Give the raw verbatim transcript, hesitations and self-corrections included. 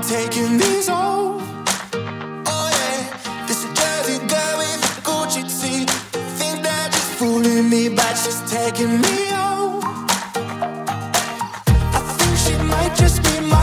taking these home. Oh yeah, this is Jersey girl with a Gucci tee. Think that she's fooling me, but she's taking me home. I think she might just be my